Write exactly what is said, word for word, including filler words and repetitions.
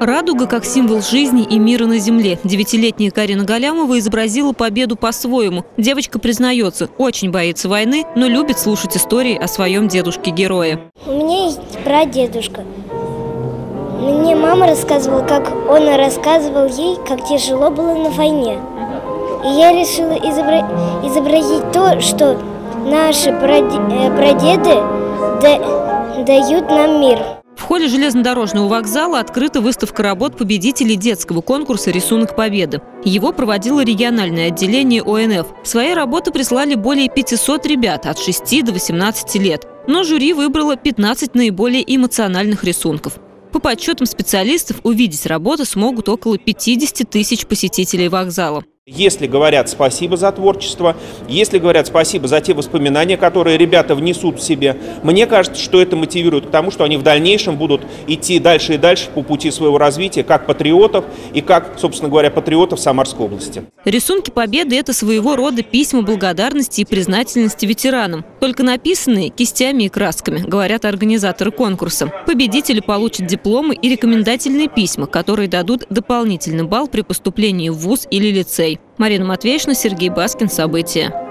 Радуга как символ жизни и мира на земле. Девятилетняя Карина Галямова изобразила победу по-своему. Девочка признается, очень боится войны, но любит слушать истории о своем дедушке-герое. У меня есть прадедушка. Мне мама рассказывала, как он рассказывал ей, как тяжело было на войне. И я решила изобра... изобразить то, что наши прадеды да... дают нам мир. В холле железнодорожного вокзала открыта выставка работ победителей детского конкурса «Рисунок Победы». Его проводило региональное отделение О Н Ф. Свои работы прислали более пятисот ребят от шести до восемнадцати лет. Но жюри выбрало пятнадцать наиболее эмоциональных рисунков. По подсчетам специалистов, увидеть работы смогут около пятидесяти тысяч посетителей вокзала. Если говорят спасибо за творчество, если говорят спасибо за те воспоминания, которые ребята внесут в себе, мне кажется, что это мотивирует к тому, что они в дальнейшем будут идти дальше и дальше по пути своего развития, как патриотов и как, собственно говоря, патриотов Самарской области. Рисунки Победы – это своего рода письма благодарности и признательности ветеранам, только написанные кистями и красками, говорят организаторы конкурса. Победители получат дипломы и рекомендательные письма, которые дадут дополнительный балл при поступлении в вуз или лицей. Марина Матвеевна, Сергей Баскин. События.